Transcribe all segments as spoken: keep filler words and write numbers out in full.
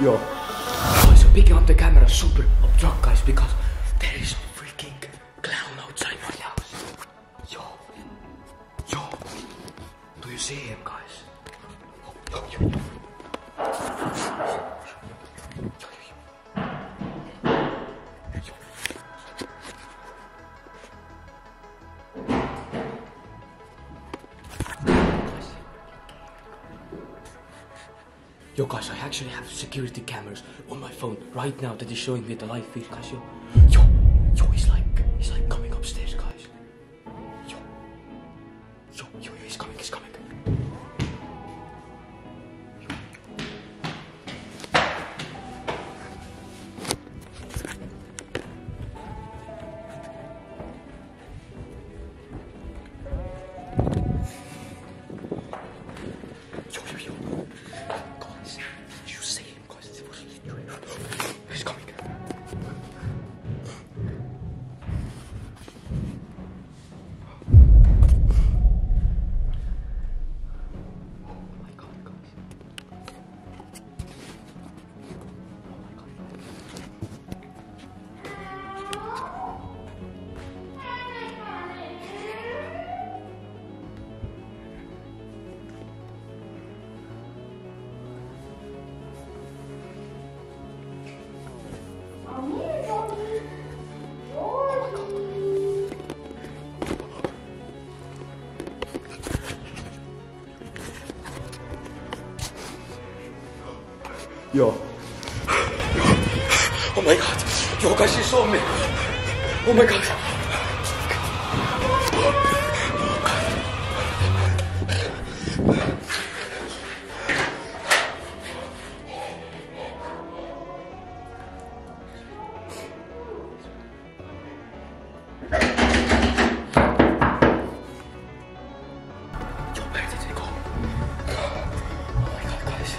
Yo. Guys, I'm picking up the camera super up truck, guys, because there is a freaking clown outside my house. Yo. Yo. Do you see him, guys? Yo, yo, yo. Yo guys, I actually have security cameras on my phone right now that is showing me the live feed, guys. Yo, yo, yo, he's like, he's like coming upstairs, guys. Yo, yo, yo, yo, he's coming, he's coming. Yo. Oh my god. Yo guys, she saw me. Oh my god. Yo, where did they go? Oh my god, guys.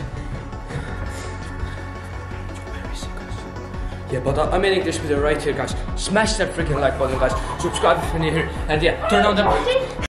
Yeah, but I'm ending this video right here, guys. Smash that freaking like button, guys. Subscribe if you're new here, and yeah, turn on the